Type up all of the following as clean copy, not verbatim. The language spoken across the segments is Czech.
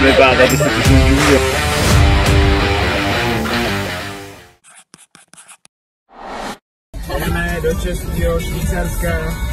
vypadá, ty se tu zůžil. Jdeme do Českého Švýcarska.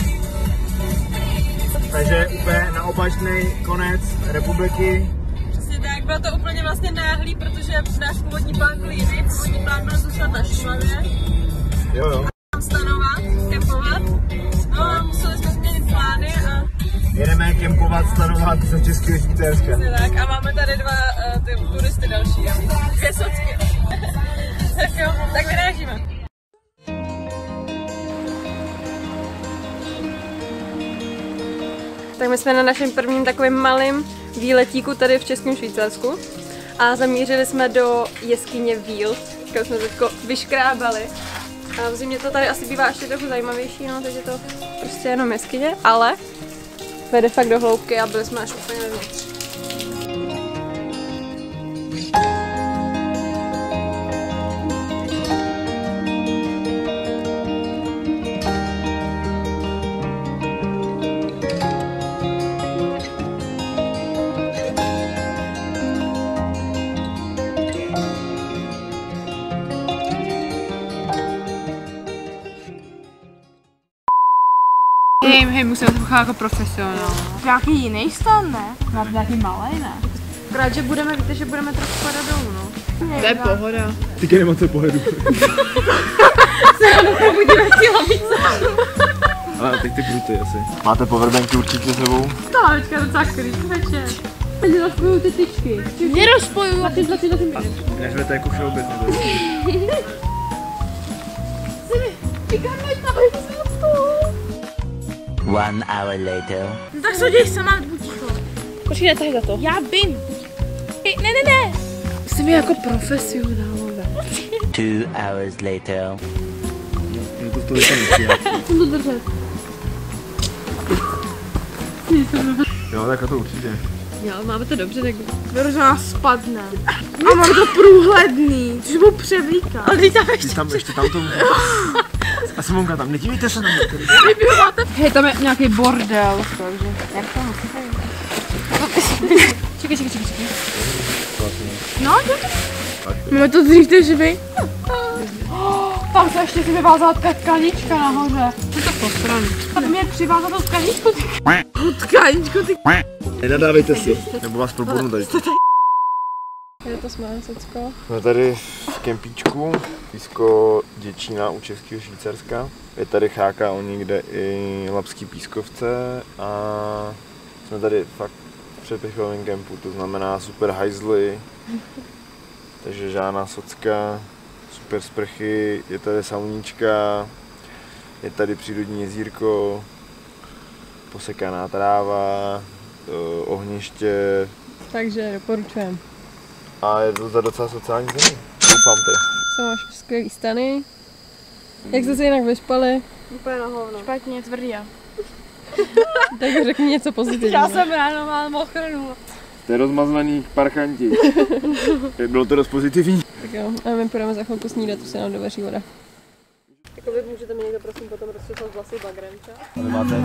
Takže úplně na opačný konec republiky. Přesně tak, bylo to úplně vlastně náhlý, protože náš původní plán byl jiný. Původní plán byl zůstat na Šumavě. Jo. Stanovat, kempovat. No a museli jsme změnit plány a... Jedeme kempovat, stanovat do Českého Švýcarska. Přesně tak, a máme tady dva turisty další. Dvě socky. Tak jo, tak vyrážíme. Tak my jsme na našem prvním takovém malém výletíku tady v Českém Švýcarsku a zamířili jsme do jeskyně Víl, kterou jsme teď vyškrábali. A v zimě to tady asi bývá ještě trochu zajímavější, no, teď je to prostě jenom jeskyně, ale vede fakt do hloubky a byli jsme až úplně vevnitř. Hej, musíme to pocházet jako profesionál. Nějaký jiný stan, ne? Máte nějaký malej, ne? Akorát, že budeme, víte, že budeme trochu padat dolů, no. To je pohoda. Ty nemá co pohodu. Ale teď ty kruty asi. Máte powerbanky určitě s sebou? To má teďka docela klid večer. Teď rozpojuju ty tyčky. Nerozpojuju. Zlatý. Než to jako všeobecně. One hour later. No tak co děj sama, buď ticho. Počkej, netahy za to. Já vím. Ne. Jsi mi jako profesionálové. 2 hours later. No to stojí tam nechci. Jsem to držet. Jo, tak to určitě. Jo, máme to dobře, tak... Věru, že nás spadne. A mám to průhledný, že budu převlíkat. Ale teď tam Ještě tam to... A Simonka tam, nedívejte se na mě. Hej, tam je nějaký bordel, takže... Jak to musíte jít? Čekaj. No, máme to dřív, ty živy. Tam se ještě si vyvázala tkanička nahoře. Co to posraný? Tam mě přivázala to tkaničku, ty... Tkaničku, ty... Nenadávejte si, nebo vás probudnu tady. Je to Smácecko. Jsme tady v kempíčku, blízko Děčína u Českého Švýcarska. Je tady cháka o někde i Labský pískovce a jsme tady fakt v přepichovém kempu, to znamená super hajzly, takže žádná socka, super sprchy, je tady sauníčka, je tady přírodní jezírko, posekaná tráva, ohniště. Takže doporučujem. A je to za docela sociální země, doufám ty. Jsou máš skvělý stany. Jak jste se jinak vyspali? Úplně na hovno. Špatně, tvrdý. Tak řekni něco pozitivního. Já jsem ráno mám ochranu. Jste rozmazvaný parchanti. Bylo to dost pozitivní. Tak jo, a my půjdeme za chvilku snídat, tu se nám dovaří voda. Jako vy můžete mi někdo prosím potom rozčesat vlasy bagrem, čo? Ale máte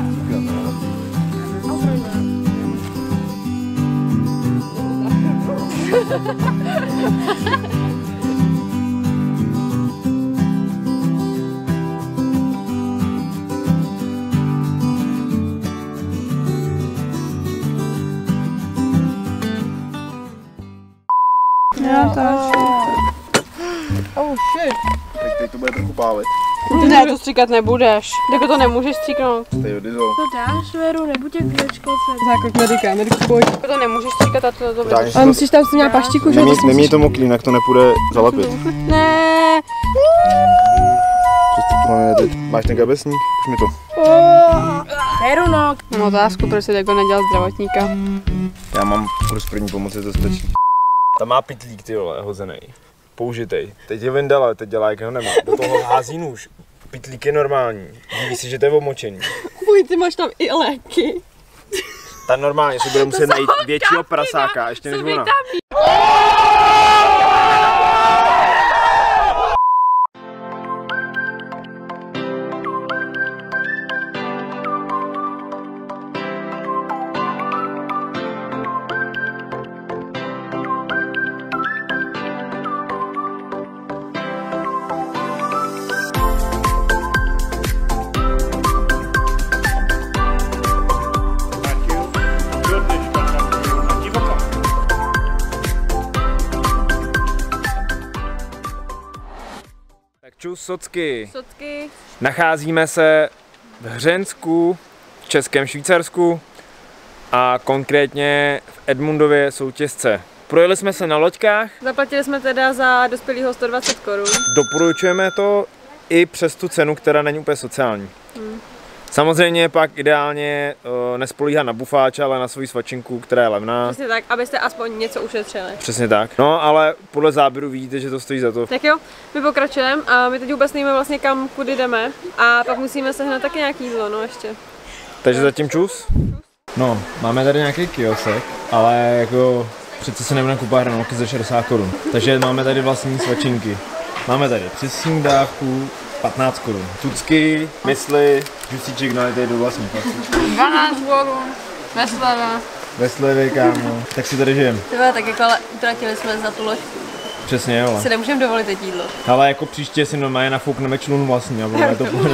Já to. Oh shit. Tak teď to bude trochu pálit. Ne, to stříkat nebudeš. Jako to nemůžeš stříknout. Stej odizol. To dáš, Věru, nebuď jak ve školce. Zákrok medika, mediku pojď. Jako to nemůžeš stříkat a to Pořádně vydeš. si Ale to- musíš tam s tím měla paštiku, že? Neměj to mokrý, jinak to nepůjde zalepit. Ne. Co to tu máme teď? Máš ten kapesník? Už mi to. Věru, no. Mám otázku, proč jsi jako nedělal zdravotníka. Já mám kurz první pomoci, to stačí. Tam má pytlík, ty vole, hozenej. Použitej. Teď je vyndala, teď dělá, jak ho nemá. Do toho hází nůž. Pytlík je normální. Díví si, že to je omočený. Fuj, ty máš tam i léky. Ta normálně si bude muset najít většího prasáka, ještě než ona. Socky. Socky. Nacházíme se v Hřensku, v Českém Švýcarsku a konkrétně v Edmundově Soutězce. Projeli jsme se na loďkách. Zaplatili jsme teda za dospělýho 120 korun. Doporučujeme to i přes tu cenu, která není úplně sociální. Samozřejmě pak ideálně nespolíhat na bufáče, ale na svoji svačinku, která je levná. Přesně tak, abyste aspoň něco ušetřili. Přesně tak. No, ale podle záběru vidíte, že to stojí za to. Tak jo, my pokračujeme a my teď vůbec nevíme vlastně kam, kudy jdeme. A pak musíme sehnat taky nějaký jídlo, no ještě. Takže zatím čus. No, máme tady nějaký kiosek, ale jako přece se nebudeme kupovat hranolky za 60 korun. Takže máme tady vlastní svačinky. Máme tady přes snídávku 15 korun. Tucky, mysli, žusíček, no tady do vlastní pasy. 12 korun, ve slevě, kámo. Tak si tady žijem. Tyhle, tak jako ale utratili jsme za tu ložku. Přesně, jo. Si nemůžeme dovolit teď jídlo. Ale jako příště si normálně nafoukneme člun vlastní a budeme to pohodě.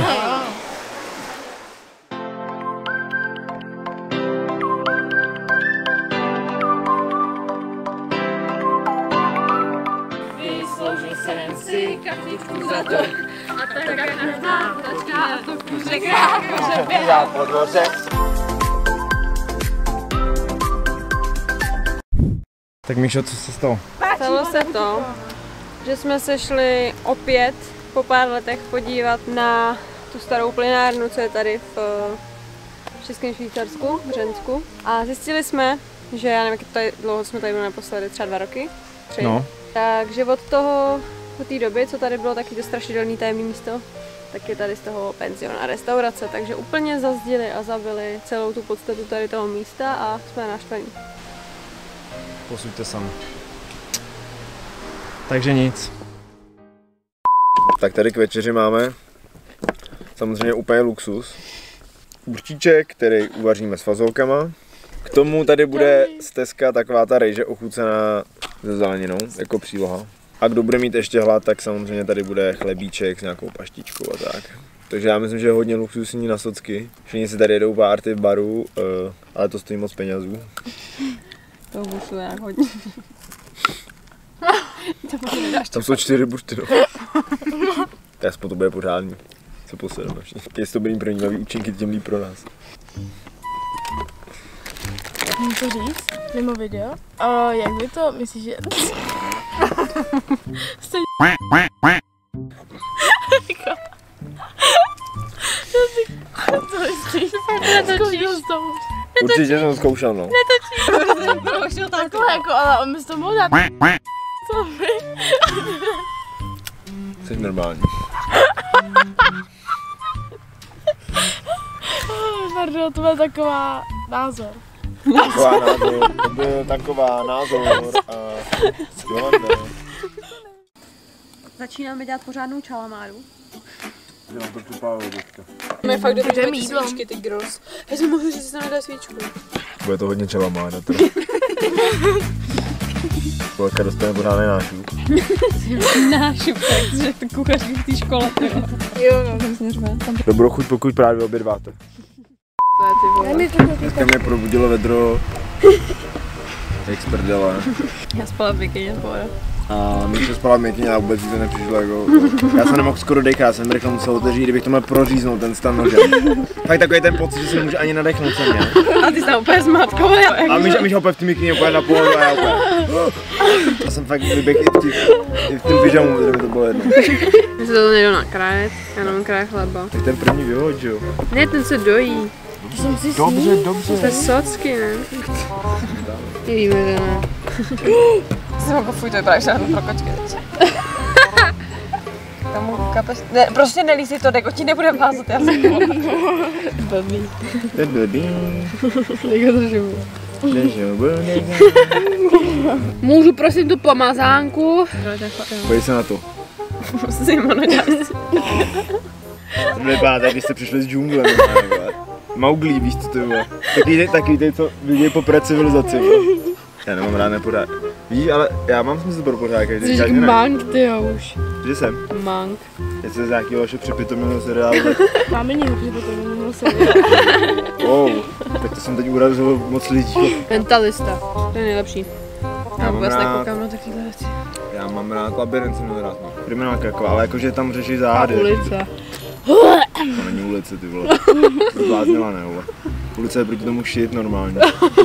Vysloužil jsem si kartičku za to. A tak každá tačka a to kůže kráko, že běhá po dvoře. Tak Míšo, co se stalo? Stalo se to, že jsme se šli opět po pár letech podívat na tu starou plynárnu, co je tady v Českém Švýcarsku, v Hřensku. A zjistili jsme, že já nevím, jak dlouho jsme tady byli naposledy, třeba 2 roky? 3. No. Takže od té doby, co tady bylo taky to strašidelné tajemné místo, tak je tady z toho penzion a restaurace, takže úplně zazdili a zabili celou tu podstatu tady toho místa a jsme naštvaní. Posuďte sami. Takže nic. Tak tady k večeři máme samozřejmě úplně luxus. Určíček, který uvaříme s fazolkama. K tomu tady bude stezka, taková ta rejže ochucená se zeleninou, jako příloha. A kdo bude mít ještě hlad, tak samozřejmě tady bude chlebíček s nějakou paštičkou a tak. Takže já myslím, že je hodně luxusní na Socky. Všichni si tady jedou párty v baru, ale to stojí moc penězů. To bušuje jak hodně. Tam jsou 4 bušty, no. Aspoň to bude pořádný. Co posedeme všichni. Jestli to byly první nový účinky, tím líp pro nás. Můžu to říct? Mimo video? Jak by to, myslíš, že... Co myslíš? Určitě jsem to zkoušel, no. Netočí. Takhle jako, ale on mi to mohl dát. Co by? Jsi normální. Pardon, to byl taková názor. To byl taková názor a Jolanda. Začínáme dělat pořádnou čalamáru. Já mám trošku pávu teďka. My fakt dobře svíčky, ty gros. Já jsem mohla říct, že se nedá svíčku. Bude to hodně čalamára teda. Polka dostane pořádný nášup. Nášup, takže to kuchařky v té škole. Jo, no. Dobrou chuť, pokud právě obědváte. Dneska mě probudilo vedro. Jak sprdele. Já spala v bikině, pohoda. A Míša spala v měkině a vůbec to nepřišlo jako... Já jsem nemohl skoro dechat, já jsem rychle musel otevřít, kdybych to měl proříznout ten stan nožem. Fakt takový ten pocit, že se nemůže ani nadechnout jsem měl. A ty jsi tam úplně zmatkový. A Míša úplně v té měkině úplně na pohodu a já úplně... Já jsem fakt vyběhl i v tom pyžamu, protože mi to bylo jedno. My se to nejdu nakrájet, já nemám kraje chleba. Tak ten první vyhoď, jo? Ne, ten se dojí. Dobře. To je socky, ne? Nevíme, že ne. Jsem jako fuj, to vypadá, že pro kočky. Tomu kapes... Ne, prostě nelízí to, deko ti nebude vázat, já jsem blbý. To je blbý. Jako to živu. Můžu prosím tu pomazánku? Pojď se na to. Simona, děláš si. To vypadá tak, když jste přišli z džungle. Mowgli, víš co to bylo? Taky ty, co vidějí poprvé civilizaci. Já nemám rád nepořád. Víš, ale já mám smysl pro pořádek. Jsi jak mank, ty jo už. Že jsem? Mank. Jestli z nějakého vašeho připitomilého seriálu, tak... Máme někdo připitomilého seriálu. Wow, tak to jsem teď urazil moc lidí. Mentalista, to je nejlepší. Já vůbec nekoukám na takovýhle věci. Já Já mám rád labirint, jsem rád. Kriminálka jako, ale jakože tam řeší záhady. Ulice. To není ulice, ty vole. Zbláznila, ne, vole. Ulice je proti tomu shit normálně.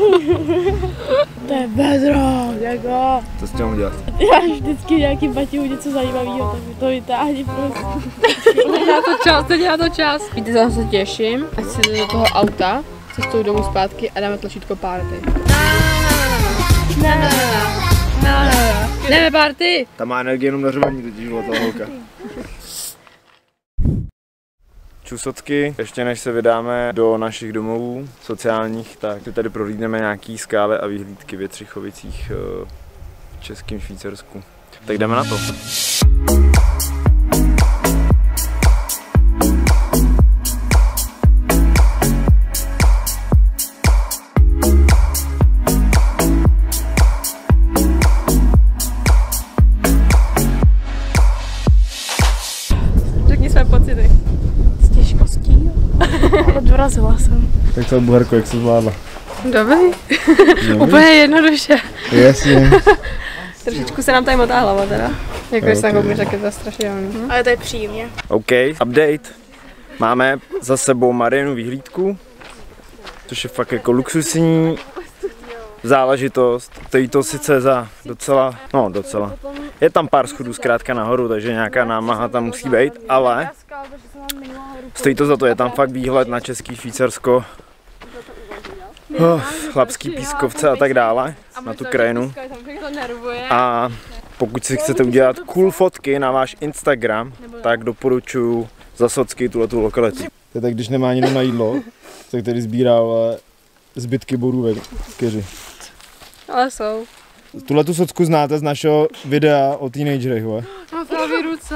To je bedro, jako. Co s tím mám dělat? Já vždycky nějaký baťu něco zajímavého, tak mi to vytáhni, prosím. Teď já to čas. Víte, za se těším, až si do toho auta, cestuju domů zpátky a dáme tlačítko party. Jdeme party! Ta má energie jenom na řvaní, totiž byla ta holka. Čusocky, ještě než se vydáme do našich domovů sociálních, tak si tady prohlídneme nějaký skály a výhlídky v Jitřichovicích v Českém Švýcarsku. Tak jdeme na to. Řekni své pocity. Odvrazila jsem. Tak co, Buherko, jak se zvládla? Dobrý. Úplně jednoduše. Jasně. Trošičku se nám tady motá hlava teda. Jako když jsem koukneš, tak je to strašidelný. Ale to je příjemně. OK, update. Máme za sebou Mariinu výhlídku, což je fakt jako luxusní záležitost. Stojí to sice za docela. Je tam pár schodů zkrátka nahoru, takže nějaká námaha tam musí být, ale stojí to za to, je tam fakt výhled na Český Švýcarsko, Chlapský Pískovce a tak dále, na tu krajinu. A pokud si chcete udělat cool fotky na váš Instagram, tak doporučuji za socky tuhletu lokalitu. To je tak, když nemá nikdo na jídlo, tak tady sbírá zbytky borůvek z keři. Ale jsou. Tuhletu socku znáte z našeho videa o teenagerech, vole. Mám právě ruce.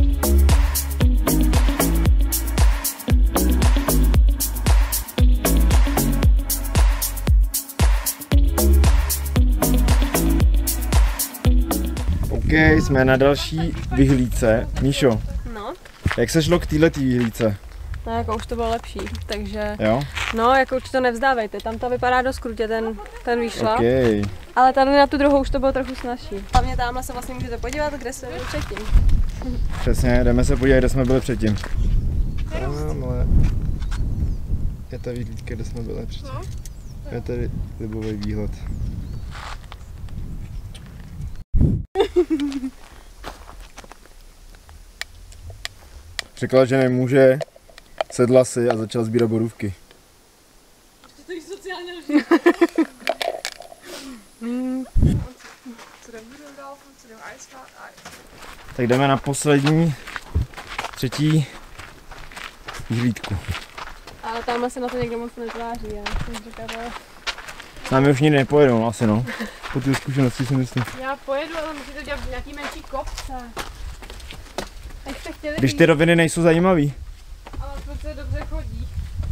OK, jsme na další vyhlídce. Míšo, No. jak se šlo k této vyhlídce? No jako už to bylo lepší, takže Jo? no jako určitě to nevzdávejte, tam to vypadá dost krutě ten výšlap, OK. ale tady na tu druhou už to bylo trochu snazší. Hlavně tamhle se vlastně můžete podívat, kde se byli předtím. Přesně, jdeme se podívat, kde jsme byli předtím. Tamhle je ta vyhlídka, kde jsme byli předtím. Je tady libový výhled. Řekla, že nemůže, sedla si a začala sbírat borůvky. Tak jdeme na poslední, třetí výhlídku. Ale tamhle se na to někdo moc netváří, já jsem říkala. S námi už nikdy nepojedou, asi no. Po té zkušenosti si myslím. Já pojedu, ale musíte dělat nějaký menší kopce. Jak jste chtěli Když ty roviny nejsou zajímavý. ale to se dobře chodí.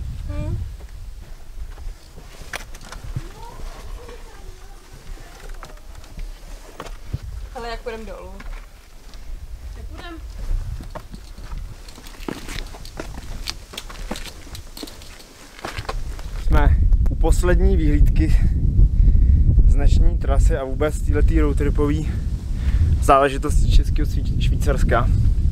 Ale jak půjdeme dolů? Nepůjdem. Jsme u poslední výhlídky z dnešní trasy a vůbec této roadtripové záležitosti Českého Švýcarska.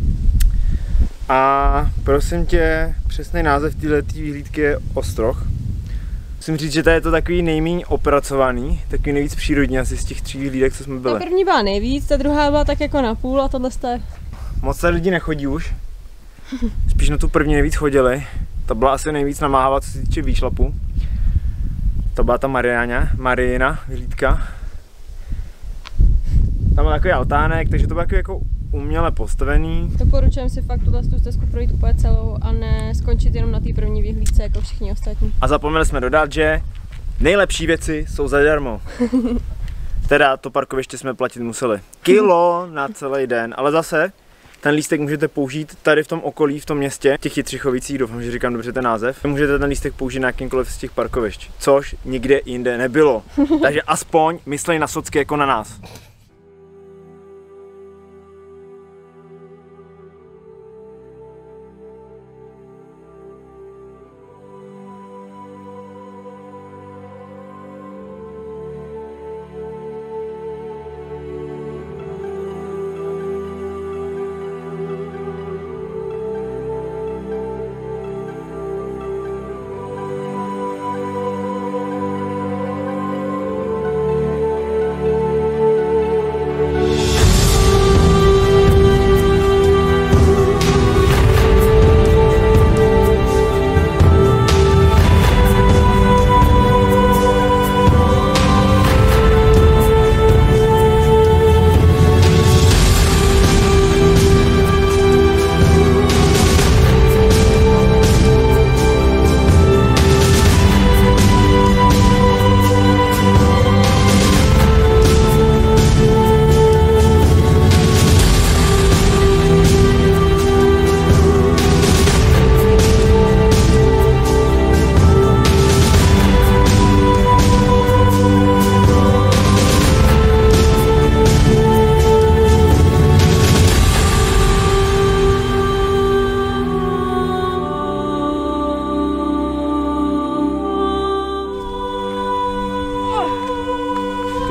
A prosím tě, přesný název této výhlídky je Ostroh. Musím říct, že to je to takový nejméně opracovaný, takový nejvíc přírodní asi z těch 3 výhlídek, co jsme byli. Ta první byla nejvíc, ta druhá byla tak jako na půl a tohle jste... Moc se lidi nechodí už, spíš na tu první nejvíc chodili. Ta byla asi nejvíc namáhavá, co se týče výšlapu. To byla ta Mariina vyhlídka. Tam byl takový altánek, takže to bylo jako uměle postavený. Doporučujem si fakt tuhle stezku projít úplně celou a ne skončit jenom na té první vyhlídce jako všichni ostatní. A zapomněli jsme dodat, že nejlepší věci jsou zadarmo. Teda to parkoviště jsme platit museli. Kilo na celý den, ale zase ten lístek můžete použít tady v tom okolí, v tom městě, těch Jitřichovicích, doufám, že říkám dobře ten název. Můžete ten lístek použít na jakýmkoliv z těch parkovišť, což nikde jinde nebylo. Takže aspoň myslej na socky jako na nás.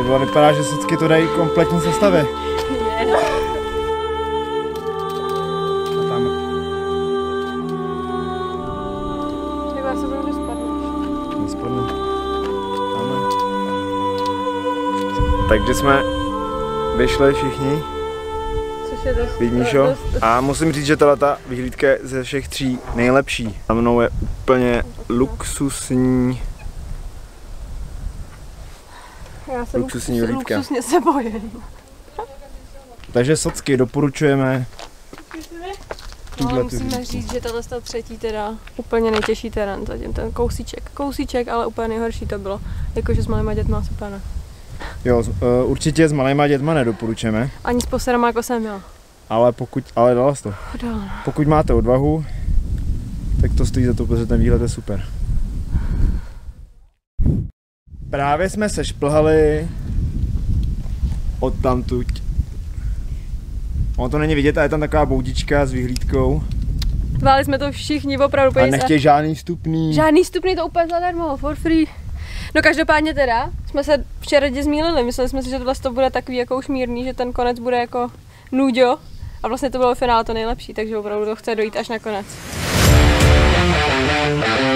vole, vypadá, že Socky to dají kompletní sestavy. Takže jsme vyšli všichni, což je dost, Vidíšo? A musím říct, že tato vyhlídka je ze všech tří nejlepší. Za mnou je úplně luxusní. Já jsem luxusní vyhlídka. Luxusně se bojím. Takže Socky doporučujeme. Ale musíme říct, že tohle je třetí teda úplně nejtěžší terén, zatím ten kousíček, ale úplně nejhorší to bylo, jakože s malýma dětma super ne. Jo, určitě s malýma dětma nedoporučujeme. Ani s poserama, jako jsem měla. Ale dala jsi to. Pokud máte odvahu, tak to stojí za to, protože ten výhled je super. Právě jsme se šplhali odtamtud. Ono to není vidět, ale je tam taková boudička s vyhlídkou. Váli jsme to všichni opravdu. A nechtějí žádný vstupný. Žádný vstupný, to úplně zadarmo, for free. No každopádně teda, jsme se včera zmýlili, mysleli jsme si, že tohle to bude takový jako už mírný, že ten konec bude jako nuďo. A vlastně to bylo v finále to nejlepší, takže opravdu to chce dojít až na konec.